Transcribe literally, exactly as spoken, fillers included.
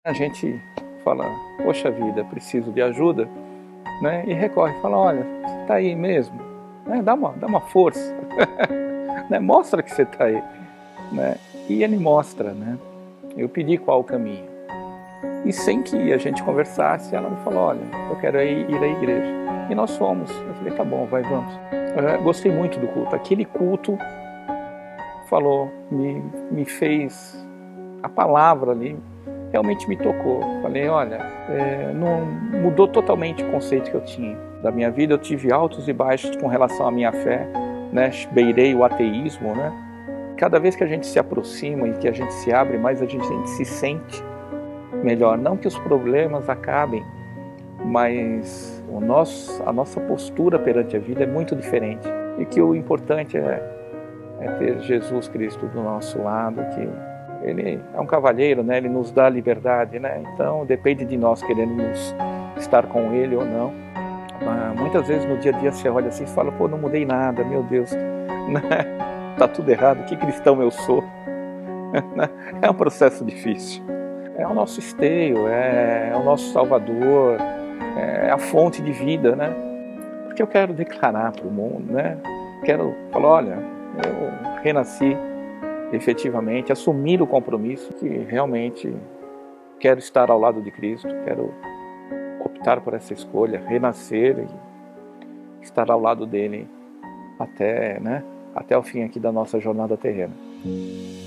A gente fala, poxa vida, preciso de ajuda, né? E recorre, fala, olha, você está aí mesmo, né? dá, uma, dá uma força, né? Mostra que você está aí, né? E ele mostra, né? Eu pedi qual o caminho. E sem que a gente conversasse, ela me falou, olha, eu quero ir, ir à igreja. E nós fomos. Eu falei, tá bom, vai, vamos. Eu gostei muito do culto. Aquele culto falou, me, me fez, a palavra ali realmente me tocou. Falei, olha, é, não, mudou totalmente o conceito que eu tinha da minha vida. Eu tive altos e baixos com relação à minha fé, né? Beirei o ateísmo, né? Cada vez que a gente se aproxima e que a gente se abre mais, a gente, a gente se sente melhor. Não que os problemas acabem, mas o nosso, a nossa postura perante a vida é muito diferente. E que o importante é, é ter Jesus Cristo do nosso lado, que Ele é um cavalheiro, né? Ele nos dá liberdade, né? Então depende de nós queremos estar com Ele ou não. Ah, muitas vezes no dia a dia você olha assim e fala, pô, não mudei nada, meu Deus, né? Tá tudo errado, que cristão eu sou? É um processo difícil. É o nosso esteio, é, é o nosso Salvador, é a fonte de vida, né? Porque eu quero declarar para o mundo, né? Quero falar, olha, eu renasci efetivamente, assumir o compromisso que realmente quero estar ao lado de Cristo, quero optar por essa escolha, renascer e estar ao lado dele até, né, até o fim aqui da nossa jornada terrena.